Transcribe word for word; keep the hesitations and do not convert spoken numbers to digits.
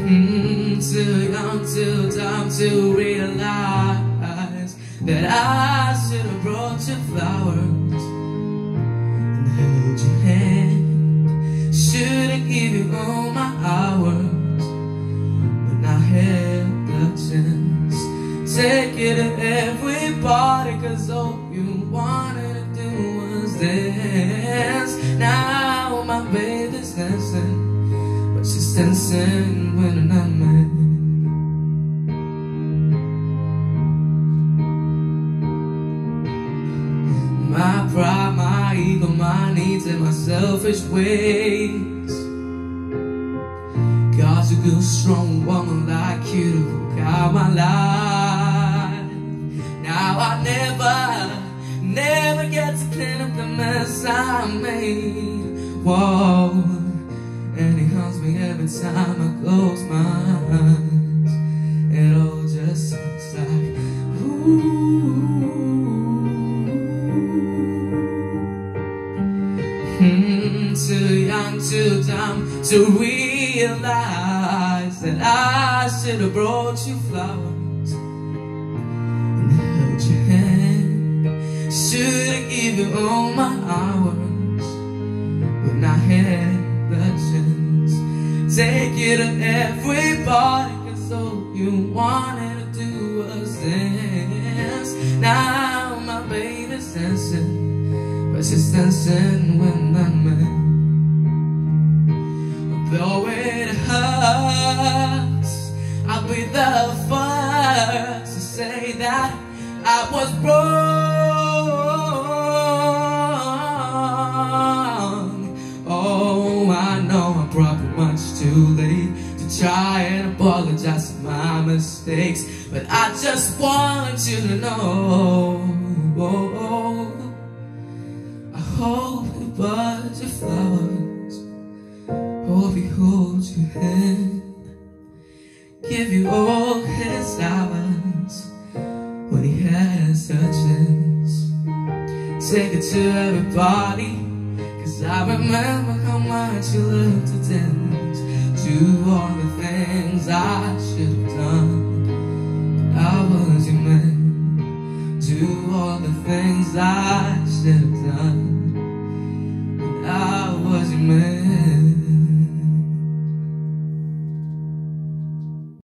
Mm, too young, too dumb to realize that I should have brought you flowers and held your hand. Should have given you all my hours, but not had the chance. Take it to everybody, cause all you wanted to do was dance. Now my baby's dancing, but she's dancing when I'm not mad. My pride, my ego, my needs, and my selfish ways caused a good, strong woman like you to walk out my life. Now I never, never get to clean up the mess I made. Whoa, and he haunts me every time I close my eyes. It all just sounds like ooh. Mm, too young, too dumb to realize that I should have brought you flowers and held your hand. Should have given you all my hours, but not had the chance. Take it to everybody, cause all you wanted to do was dance. Now my baby's dancing, but she's dancing when I'm in. Though it hurts, I'll be the first to say that I was wrong. Oh, I know I'm probably much too late to try and apologize for my mistakes, but I just want you to know, I hope he buys your flowers, hope he holds your hand, give you all his hours when he has a chance. Take it to everybody, cause I remember how much you loved to dance. Do all the things I should have done, but I was your man. Do all the things I should have